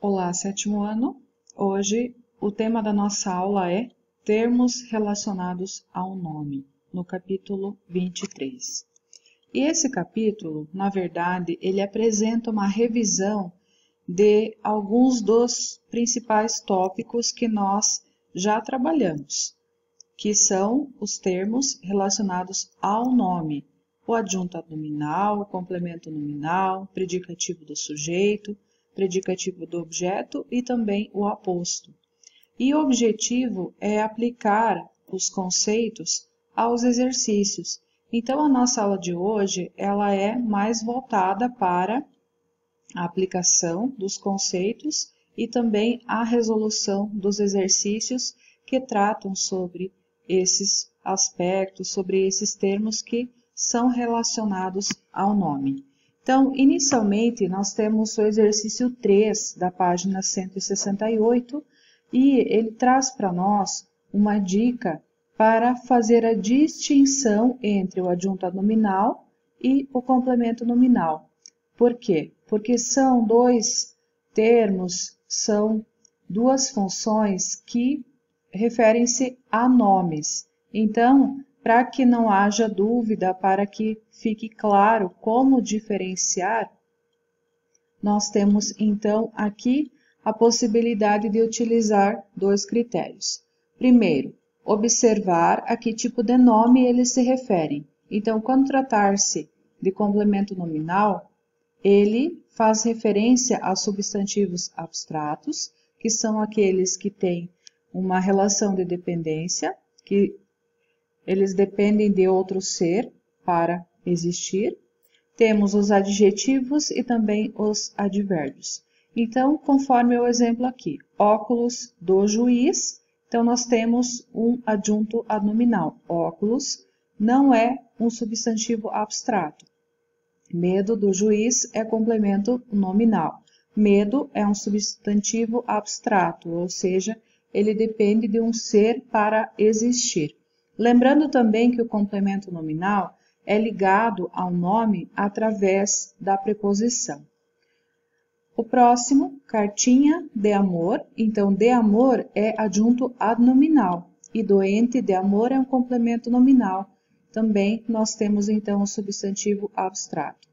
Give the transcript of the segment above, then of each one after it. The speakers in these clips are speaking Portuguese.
Olá, sétimo ano. Hoje o tema da nossa aula é termos relacionados ao nome, no capítulo 23. E esse capítulo, na verdade, ele apresenta uma revisão de alguns dos principais tópicos que nós já trabalhamos, que são os termos relacionados ao nome, o adjunto nominal, o complemento nominal, predicativo do sujeito, predicativo do objeto e também o aposto. E o objetivo é aplicar os conceitos aos exercícios. Então, a nossa aula de hoje, ela é mais voltada para a aplicação dos conceitos e também a resolução dos exercícios que tratam sobre esses aspectos, sobre esses termos que são relacionados ao nome. Então, inicialmente, nós temos o exercício 3 da página 168 e ele traz para nós uma dica para fazer a distinção entre o adjunto nominal e o complemento nominal. Por quê? Porque são dois termos, são duas funções que referem-se a nomes. Então, para que não haja dúvida, para que fique claro como diferenciar, nós temos então aqui a possibilidade de utilizar dois critérios. Primeiro, observar a que tipo de nome eles se referem. Então, quando tratar-se de complemento nominal, ele faz referência a substantivos abstratos, que são aqueles que têm uma relação de dependência, que eles dependem de outro ser para existir. Temos os adjetivos e também os advérbios. Então, conforme o exemplo aqui, óculos do juiz, então nós temos um adjunto nominal. Óculos não é um substantivo abstrato. Medo do juiz é complemento nominal. Medo é um substantivo abstrato, ou seja, ele depende de um ser para existir. Lembrando também que o complemento nominal é ligado ao nome através da preposição. O próximo, cartinha de amor. Então, de amor é adjunto nominal e doente de amor é um complemento nominal. Também nós temos então o substantivo abstrato.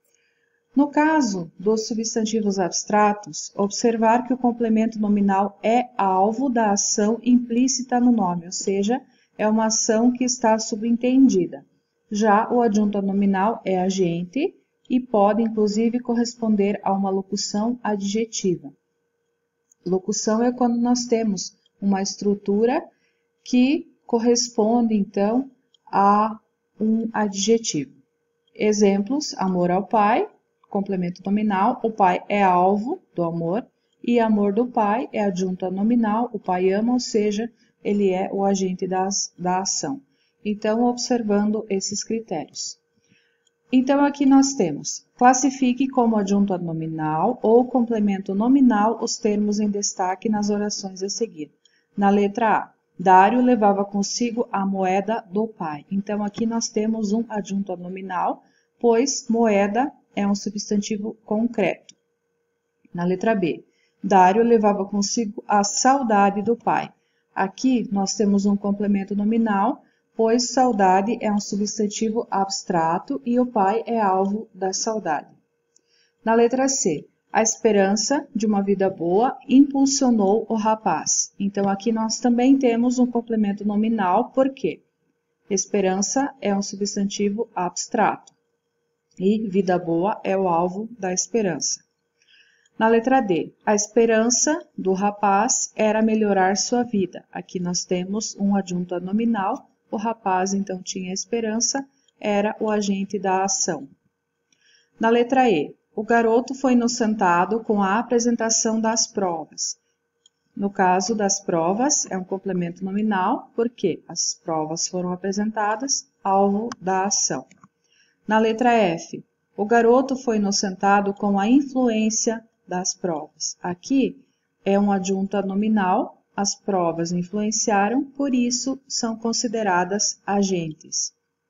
No caso dos substantivos abstratos, observar que o complemento nominal é alvo da ação implícita no nome, ou seja, é uma ação que está subentendida. Já o adjunto nominal é agente e pode, inclusive, corresponder a uma locução adjetiva. Locução é quando nós temos uma estrutura que corresponde, então, a um adjetivo. Exemplos: amor ao pai, complemento nominal, o pai é alvo do amor, e amor do pai é adjunto nominal, o pai ama, ou seja, ele é o agente da ação. Então, observando esses critérios. Então, aqui nós temos: classifique como adjunto nominal ou complemento nominal os termos em destaque nas orações a seguir. Na letra A, Dário levava consigo a moeda do pai. Então, aqui nós temos um adjunto nominal, pois moeda é um substantivo concreto. Na letra B, Dário levava consigo a saudade do pai. Aqui nós temos um complemento nominal, pois saudade é um substantivo abstrato e o pai é alvo da saudade. Na letra C, a esperança de uma vida boa impulsionou o rapaz. Então, aqui nós também temos um complemento nominal, porque esperança é um substantivo abstrato e vida boa é o alvo da esperança. Na letra D, a esperança do rapaz era melhorar sua vida. Aqui nós temos um adjunto nominal, o rapaz então tinha esperança, era o agente da ação. Na letra E, o garoto foi inocentado com a apresentação das provas. No caso das provas, é um complemento nominal, porque as provas foram apresentadas, alvo da ação. Na letra F, o garoto foi inocentado com a influência das provas. Aqui é um adjunto nominal, as provas influenciaram, por isso são consideradas agentes.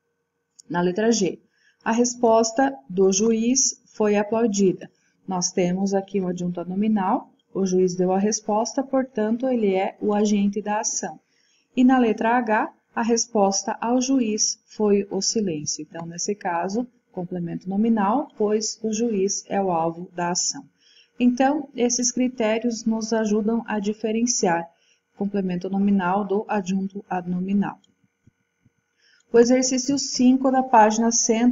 Na letra G, a resposta do juiz foi aplaudida. Nós temos aqui um adjunto nominal, O juiz deu a resposta, portanto, ele é o agente da ação. E na letra H, a resposta ao juiz foi o silêncio. Então, nesse caso, complemento nominal, pois o juiz é o alvo da ação. Então, esses critérios nos ajudam a diferenciar complemento nominal do adjunto adnominal. O exercício 5 da página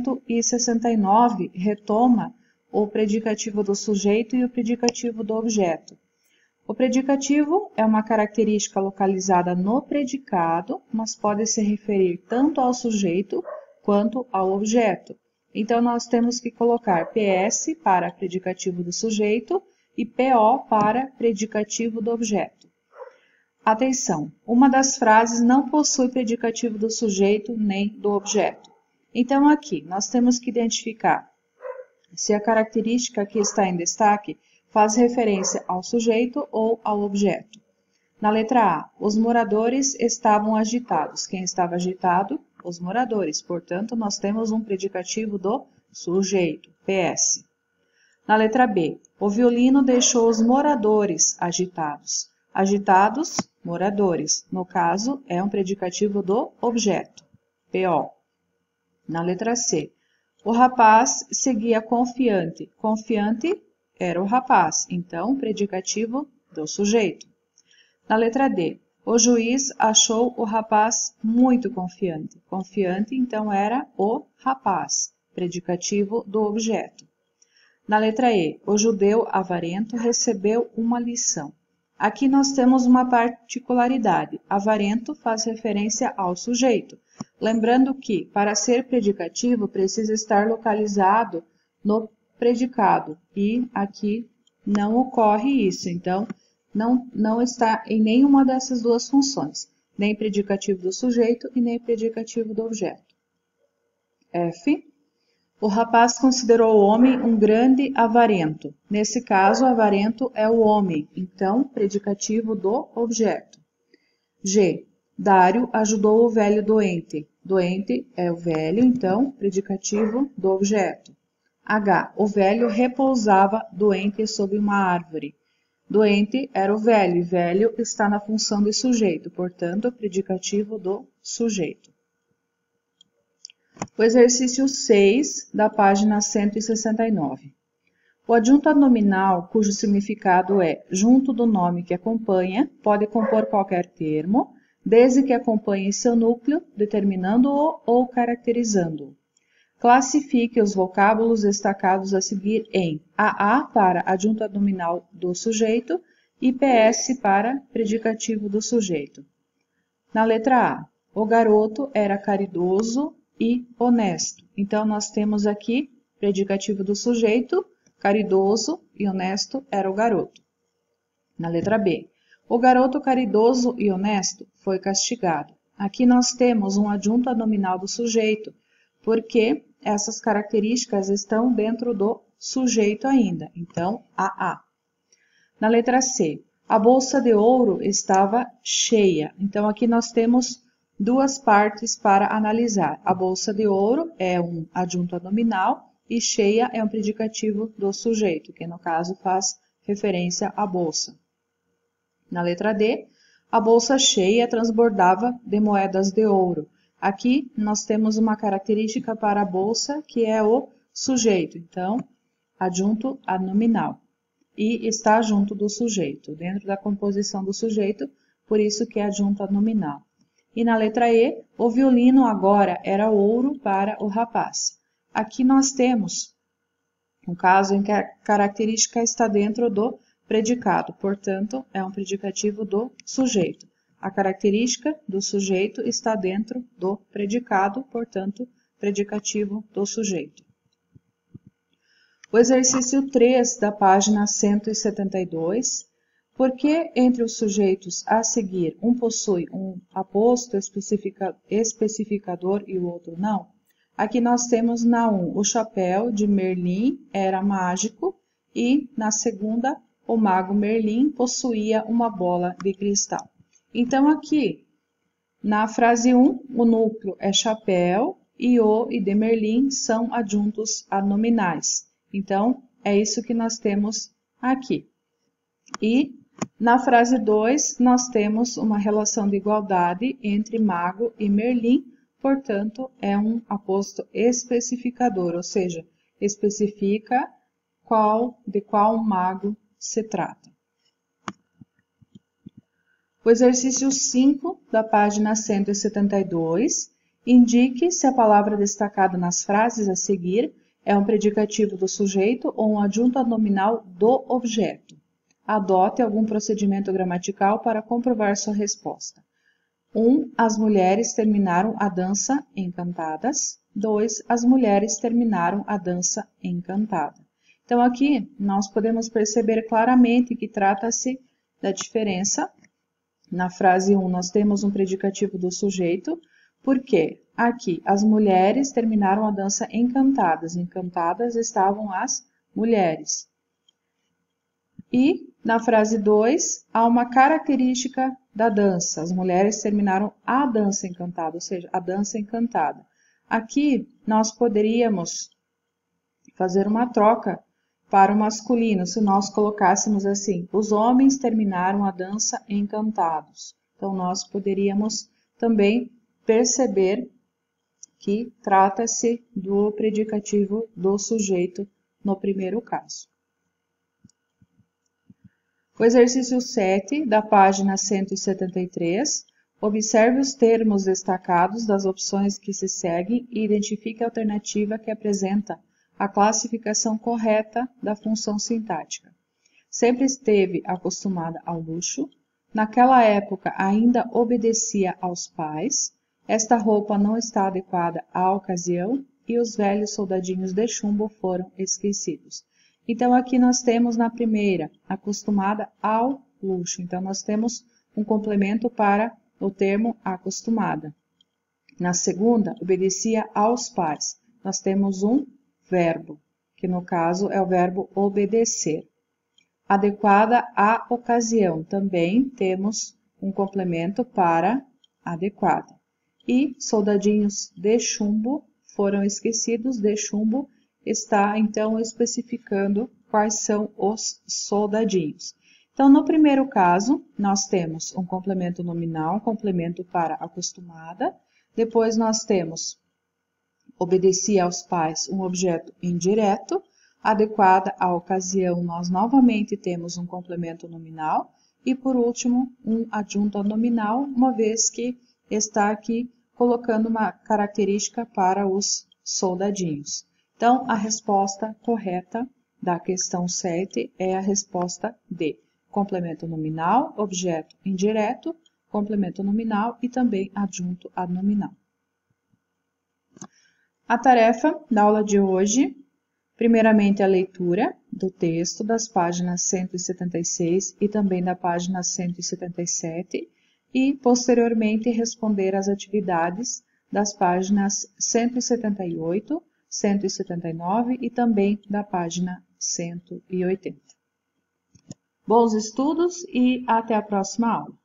169 retoma o predicativo do sujeito e o predicativo do objeto. O predicativo é uma característica localizada no predicado, mas pode se referir tanto ao sujeito quanto ao objeto. Então, nós temos que colocar PS para predicativo do sujeito e PO para predicativo do objeto. Atenção! Uma das frases não possui predicativo do sujeito nem do objeto. Então, aqui, nós temos que identificar se a característica que está em destaque faz referência ao sujeito ou ao objeto. Na letra A, os moradores estavam agitados. Quem estava agitado? Os moradores. Portanto, nós temos um predicativo do sujeito, PS. Na letra B, o violino deixou os moradores agitados. Agitados, moradores. No caso, é um predicativo do objeto, PO. Na letra C, o rapaz seguia confiante. Confiante era o rapaz, então, predicativo do sujeito. Na letra D, o juiz achou o rapaz muito confiante. Confiante, então, era o rapaz, predicativo do objeto. Na letra E, o judeu avarento recebeu uma lição. Aqui nós temos uma particularidade. Avarento faz referência ao sujeito. Lembrando que, para ser predicativo, precisa estar localizado no predicado. E aqui não ocorre isso. Então, não está em nenhuma dessas duas funções. Nem predicativo do sujeito e nem predicativo do objeto. F. O rapaz considerou o homem um grande avarento. Nesse caso, avarento é o homem, então, predicativo do objeto. G. Dário ajudou o velho doente. Doente é o velho, então, predicativo do objeto. H. O velho repousava doente sob uma árvore. Doente era o velho, e velho está na função de sujeito, portanto, predicativo do sujeito. O exercício 6, da página 169. O adjunto adnominal, cujo significado é junto do nome que acompanha, pode compor qualquer termo, desde que acompanhe seu núcleo, determinando-o ou caracterizando-o. Classifique os vocábulos destacados a seguir em AA para adjunto adnominal do sujeito e PS para predicativo do sujeito. Na letra A, o garoto era caridoso e honesto. Então, nós temos aqui predicativo do sujeito, caridoso e honesto era o garoto. Na letra B, o garoto caridoso e honesto foi castigado. Aqui nós temos um adjunto adnominal do sujeito, porque essas características estão dentro do sujeito ainda. Então, AA. Na letra C, a bolsa de ouro estava cheia. Então, aqui nós temos duas partes para analisar. A bolsa de ouro é um adjunto adnominal e cheia é um predicativo do sujeito, que no caso faz referência à bolsa. Na letra D, a bolsa cheia transbordava de moedas de ouro. Aqui nós temos uma característica para a bolsa que é o sujeito, então, adjunto adnominal. E está junto do sujeito, dentro da composição do sujeito, por isso que é adjunto adnominal. E na letra E, o violino agora era ouro para o rapaz. Aqui nós temos um caso em que a característica está dentro do predicado, portanto, é um predicativo do sujeito. A característica do sujeito está dentro do predicado, portanto, predicativo do sujeito. O exercício 3 da página 172. Por que entre os sujeitos a seguir um possui um aposto especificador e o outro não? Aqui nós temos na 1, o chapéu de Merlin era mágico e na segunda, o mago Merlin possuía uma bola de cristal. Então aqui, na frase 1, o núcleo é chapéu e o e de Merlin são adjuntos adnominais. Então, é isso que nós temos aqui. E na frase 2, nós temos uma relação de igualdade entre mago e Merlin, portanto, é um aposto especificador, ou seja, especifica de qual mago se trata. O exercício 5 da página 172, indique se a palavra destacada nas frases a seguir é um predicativo do sujeito ou um adjunto nominal do objeto. Adote algum procedimento gramatical para comprovar sua resposta. 1. As mulheres terminaram a dança encantadas. 2. As mulheres terminaram a dança encantada. Então, aqui nós podemos perceber claramente que trata-se da diferença. Na frase 1, nós temos um predicativo do sujeito, porque aqui as mulheres terminaram a dança encantadas. Encantadas estavam as mulheres. E na frase 2, há uma característica da dança. As mulheres terminaram a dança encantada, ou seja, a dança encantada. Aqui nós poderíamos fazer uma troca para o masculino, se nós colocássemos assim: os homens terminaram a dança encantados. Então, nós poderíamos também perceber que trata-se do predicativo do sujeito no primeiro caso. O exercício 7, da página 173, observe os termos destacados das opções que se seguem e identifique a alternativa que apresenta a classificação correta da função sintática. Sempre esteve acostumada ao luxo, naquela época ainda obedecia aos pais, esta roupa não está adequada à ocasião e os velhos soldadinhos de chumbo foram esquecidos. Então, aqui nós temos na primeira, acostumada ao luxo. Então, nós temos um complemento para o termo acostumada. Na segunda, obedecia aos pais. Nós temos um verbo, que no caso é o verbo obedecer. Adequada à ocasião. Também temos um complemento para adequada. E soldadinhos de chumbo foram esquecidos. De chumbo está, então, especificando quais são os soldadinhos. Então, no primeiro caso, nós temos um complemento nominal, um complemento para acostumada. Depois, nós temos obedecia aos pais, um objeto indireto. Adequada à ocasião, nós novamente temos um complemento nominal. E, por último, um adjunto nominal, uma vez que está aqui colocando uma característica para os soldadinhos. Então, a resposta correta da questão 7 é a resposta D. Complemento nominal, objeto indireto, complemento nominal e também adjunto ad nominal. A tarefa da aula de hoje, primeiramente a leitura do texto das páginas 176 e também da página 177 e, posteriormente, responder às atividades das páginas 178, 179 e também da página 180. Bons estudos e até a próxima aula.